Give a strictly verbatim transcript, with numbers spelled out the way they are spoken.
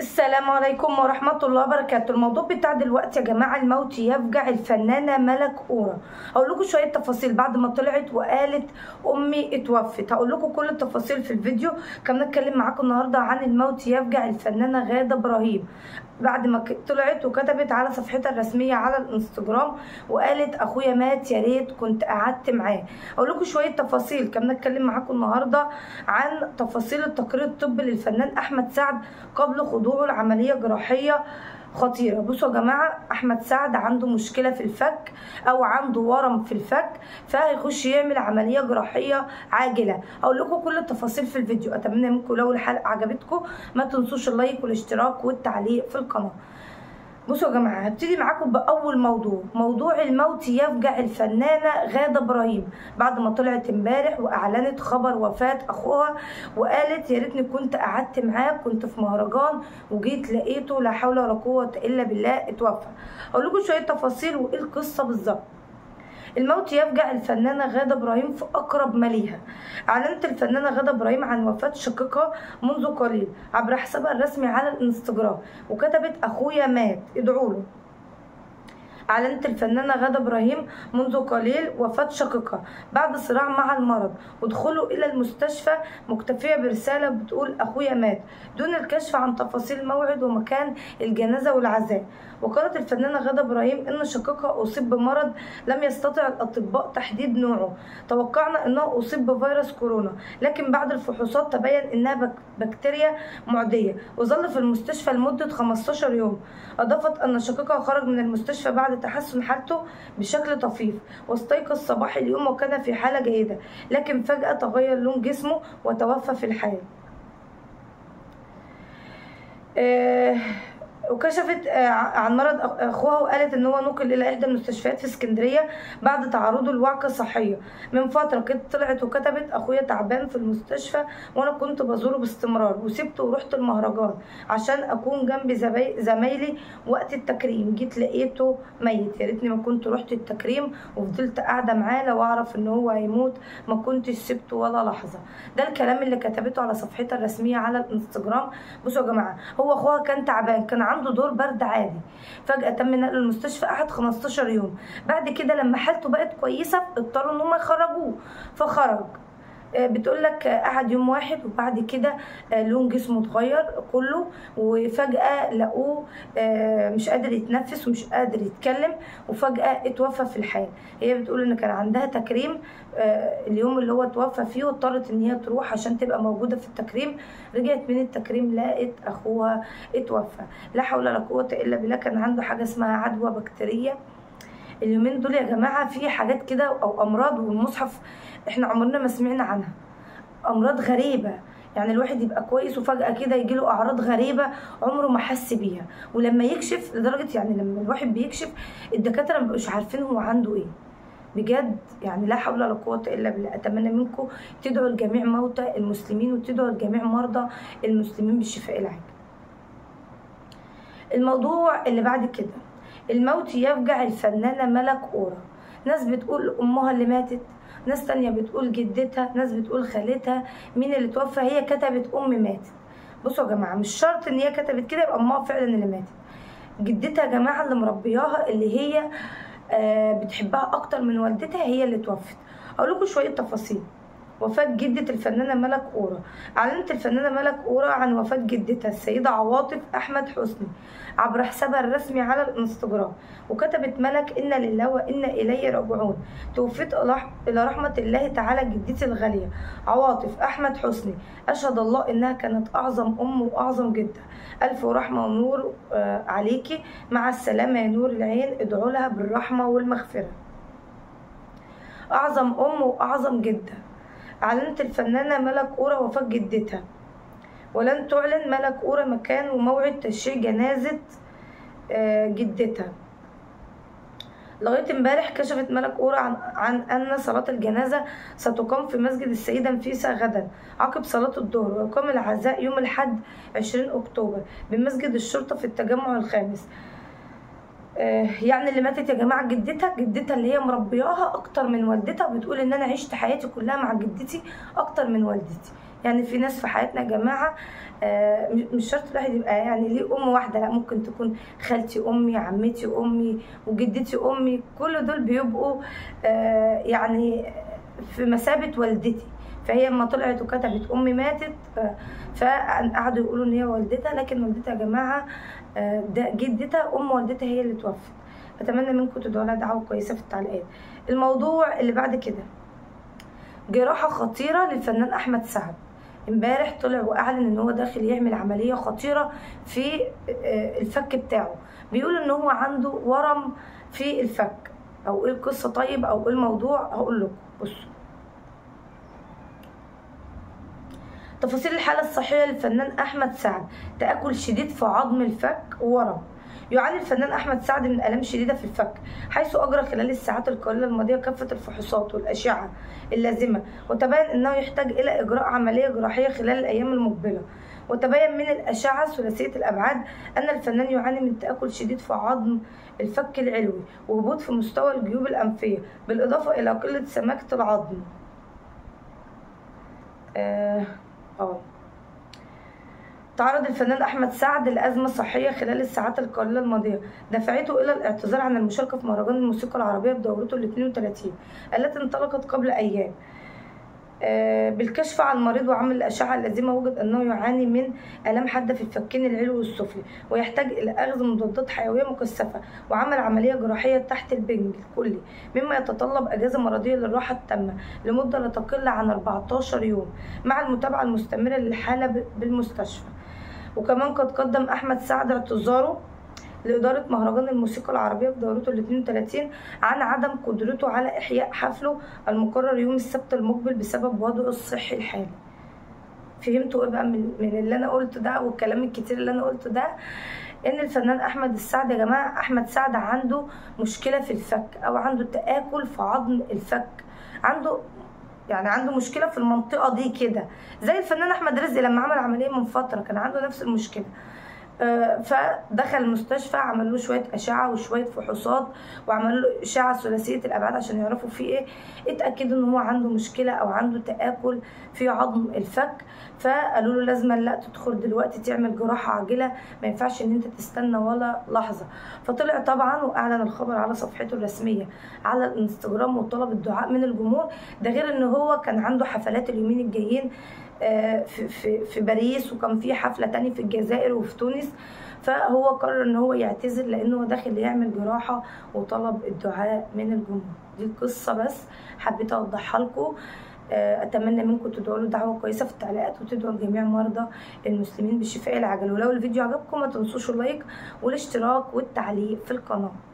السلام عليكم ورحمة الله وبركاته. الموضوع بتاع دلوقتي يا جماعة الموت يفجع الفنانة ملك أورا. هقول لكم شوية تفاصيل بعد ما طلعت وقالت أمي اتوفت. هقول لكم كل التفاصيل في الفيديو. كمان نتكلم معاكم النهاردة عن الموت يفجع الفنانة غادة إبراهيم بعد ما طلعت وكتبت على صفحتها الرسمية على الانستجرام وقالت أخويا مات يا ريت كنت قعدت معاه. هقول لكم شوية تفاصيل. كمان نتكلم معاكم النهاردة عن تفاصيل التقرير الطبي للفنان أحمد سعد قبل خضوعه لعملية جراحية خطيرة. بصوا يا جماعة، أحمد سعد عنده مشكلة في الفك أو عنده ورم في الفك، فهيخش يعمل عملية جراحية عاجلة. هقول لكم كل التفاصيل في الفيديو. أتمنى منكم لو الحلقة عجبتكم ما تنسوش اللايك والاشتراك والتعليق في القناة. بصوا يا جماعه، هبتدي معاكم باول موضوع. موضوع الموت يفجع الفنانه غاده ابراهيم بعد ما طلعت امبارح واعلنت خبر وفاه اخوها وقالت يا ريتني كنت قعدت معاه، كنت في مهرجان وجيت لقيته لا حول ولا قوه الا بالله اتوفى. اقول لكم شويه تفاصيل وايه القصه بالظبط. الموت يفجع الفنانة غادة إبراهيم في أقرب ما ليها. أعلنت الفنانة غادة إبراهيم عن وفاة شقيقها منذ قليل عبر حسابها الرسمي على الانستجرام وكتبت أخويا مات ادعوا له. أعلنت الفنانة غادة إبراهيم منذ قليل وفاة شقيقها بعد صراع مع المرض ودخوله إلى المستشفى مكتفية برسالة بتقول أخويا مات دون الكشف عن تفاصيل موعد ومكان الجنازة والعزاء. وقالت الفنانة غادة إبراهيم إن شقيقها أصيب بمرض لم يستطع الأطباء تحديد نوعه. توقعنا أنه أصيب بفيروس كورونا، لكن بعد الفحوصات تبين أنها بكتيريا معدية وظل في المستشفى لمدة خمستاشر يوم. أضافت أن شقيقها خرج من المستشفى بعد تحسن حالته بشكل طفيف واستيقظ صباح اليوم وكان في حالة جيدة، لكن فجأة تغير لون جسمه وتوفى في الحال. آه وكشفت عن مرض اخوها وقالت ان هو نقل الى احدى المستشفيات في اسكندريه بعد تعرضه لوعكه صحيه. من فتره كده طلعت وكتبت اخويا تعبان في المستشفى وانا كنت بزوره باستمرار وسبته ورحت المهرجان عشان اكون جنب زمايلي وقت التكريم، جيت لقيته ميت. يا ريتني ما كنت رحت التكريم وفضلت قاعده معاه، لو اعرف ان هو هيموت ما كنتش سبته ولا لحظه. ده الكلام اللي كتبته على صفحتها الرسميه على الانستجرام. بصوا يا جماعه، هو اخوها كان تعبان، كان عنده دور برد عادي، فجأة تم نقله المستشفى قعد خمستاشر يوم. بعد كده لما حالته بقت كويسة اضطروا ان هم يخرجوه فخرج. بتقول لك قعد يوم واحد وبعد كده لون جسمه اتغير كله وفجأة لقوه مش قادر يتنفس ومش قادر يتكلم وفجأة اتوفى في الحال. هي بتقول ان كان عندها تكريم اليوم اللي هو اتوفى فيه واضطرت ان هي تروح عشان تبقى موجودة في التكريم. رجعت من التكريم لقت اخوها اتوفى. لا حول ولا قوة الا بالله. كان عنده حاجة اسمها عدوى بكتيرية. اليومين دول يا جماعة في حاجات كده او امراض والمصحف احنا عمرنا ما سمعنا عنها، امراض غريبه. يعني الواحد يبقى كويس وفجاه كده يجيله اعراض غريبه عمره ما حس بيها، ولما يكشف لدرجه يعني لما الواحد بيكشف الدكاتره ما بيبقوش عارفين هو عنده ايه بجد. يعني لا حول ولا قوه الا بالله. اتمنى منكم تدعوا لجميع موتى المسلمين وتدعوا لجميع مرضى المسلمين بالشفاء العاجل. الموضوع اللي بعد كده، الموت يفجع الفنانه ملك أورا. ناس بتقول امها اللي ماتت، ناس تانية بتقول جدتها، ناس بتقول خالتها. مين اللي توفى؟ هي كتبت امي ماتت. بصوا يا جماعه، مش شرط ان هي كتبت كده يبقى امها فعلا اللي ماتت. جدتها يا جماعه اللي مربياها اللي هي آه بتحبها اكتر من والدتها هي اللي توفت. اقول لكم شويه تفاصيل. وفاة جدة الفنانة ملك أورا. أعلنت الفنانة ملك أورا عن وفاة جدتها السيدة عواطف أحمد حسني عبر حسابها الرسمي على الانستجرام وكتبت ملك إنا لله وإنا إليه راجعون. توفيت إلى رحمة الله تعالى جدتي الغالية عواطف أحمد حسني. أشهد الله إنها كانت أعظم أم وأعظم جدة. ألف ورحمة ونور عليكي، مع السلامة يا نور العين، ادعوا لها بالرحمة والمغفرة. أعظم أم وأعظم جدة. أعلنت الفنانة ملك أورا وفاة جدتها، ولن تعلن ملك أورا مكان وموعد تشييع جنازة جدتها. لغاية امبارح كشفت ملك أورا عن, عن أن صلاة الجنازة ستقام في مسجد السيدة نفيسة غدا عقب صلاة الظهر، ويقام العزاء يوم الأحد عشرين أكتوبر بمسجد الشرطة في التجمع الخامس. يعني اللي ماتت يا جماعه جدتها، جدتها اللي هي مربياها اكتر من والدتها، وبتقول ان انا عشت حياتي كلها مع جدتي اكتر من والدتي. يعني في ناس في حياتنا يا جماعه آه، مش شرط الواحد يبقى يعني ليه ام واحده، لا ممكن تكون خالتي امي، عمتي امي، وجدتي امي، كل دول بيبقوا آه، يعني في مثابه والدتي. فهي لما طلعت وكتبت امي ماتت فقعدوا يقولوا ان هي والدتها، لكن والدتها يا جماعه آه، ده جدتها ام والدتها هي اللي توفت. اتمنى منكم تدعوا لها دعوه كويسه في التعليقات. الموضوع اللي بعد كده، جراحه خطيره للفنان احمد سعد. امبارح طلع واعلن ان هو داخل يعمل عمليه خطيره في الفك بتاعه. بيقول ان هو عنده ورم في الفك. او ايه القصه طيب، او ايه الموضوع؟ هقول لكم. بصوا تفاصيل الحاله الصحيه للفنان احمد سعد: تاكل شديد في عظم الفك وورم. يعاني الفنان احمد سعد من الام شديده في الفك، حيث اجرى خلال الساعات القليله الماضيه كافه الفحوصات والاشعه اللازمه، وتبين انه يحتاج الى اجراء عمليه جراحيه خلال الايام المقبله. وتبين من الاشعه ثلاثيه الابعاد ان الفنان يعاني من تاكل شديد في عظم الفك العلوي، وهبوط في مستوى الجيوب الانفيه، بالاضافه الى قله سماكه العظم. اه اه تعرض الفنان احمد سعد لازمه صحيه خلال الساعات القليله الماضيه، دفعته الى الاعتذار عن المشاركه في مهرجان الموسيقى العربيه بدورته ال اثنين وثلاثين التي انطلقت قبل ايام. بالكشف عن المريض وعمل الاشعه اللازمه، وجد انه يعاني من الام حاده في الفكين العلوي والسفلي، ويحتاج الى اخذ مضادات حيويه مكثفه وعمل عمليه جراحيه تحت البنج الكلي، مما يتطلب اجازه مرضيه للراحه التامه لمده لا تقل عن أربعتاشر يوم، مع المتابعه المستمره للحاله بالمستشفى. وكمان قد قدم احمد سعد اعتذاره لإدارة مهرجان الموسيقى العربية في دورته ال اثنين وثلاثين عن عدم قدرته على إحياء حفله المقرر يوم السبت المقبل بسبب وضعه الصحي الحالي. فهمتوا ايه بقى من اللي انا قلته ده والكلام الكتير اللي انا قلته ده؟ ان الفنان احمد السعد يا جماعه، احمد سعد عنده مشكله في الفك، او عنده تآكل في عظم الفك، عنده يعني عنده مشكله في المنطقه دي كده، زي الفنان احمد رزق لما عمل عمليه من فتره كان عنده نفس المشكله. فدخل المستشفى، عمل له شويه اشعه وشويه فحوصات، وعمل له اشعه ثلاثيه الابعاد عشان يعرفوا فيه ايه. اتاكدوا ان هو عنده مشكله او عنده تآكل في عظم الفك، فقالوا له لازم لا تدخل دلوقتي تعمل جراحه عاجله، ما ينفعش ان انت تستنى ولا لحظه. فطلع طبعا واعلن الخبر على صفحته الرسميه على الانستجرام وطلب الدعاء من الجمهور. ده غير ان هو كان عنده حفلات اليومين الجايين في في في باريس، وكان في حفله تانية في الجزائر وفي تونس. فهو قرر ان هو يعتذر لانه داخل يعمل جراحه وطلب الدعاء من الجمهور. دي القصه بس حبيت اوضحها لكم. اتمنى منكم تدعوا له دعوه كويسه في التعليقات، وتدعوا لجميع مرضى المسلمين بالشفاء العاجل. ولو الفيديو عجبكم ما تنسوش اللايك والاشتراك والتعليق في القناه.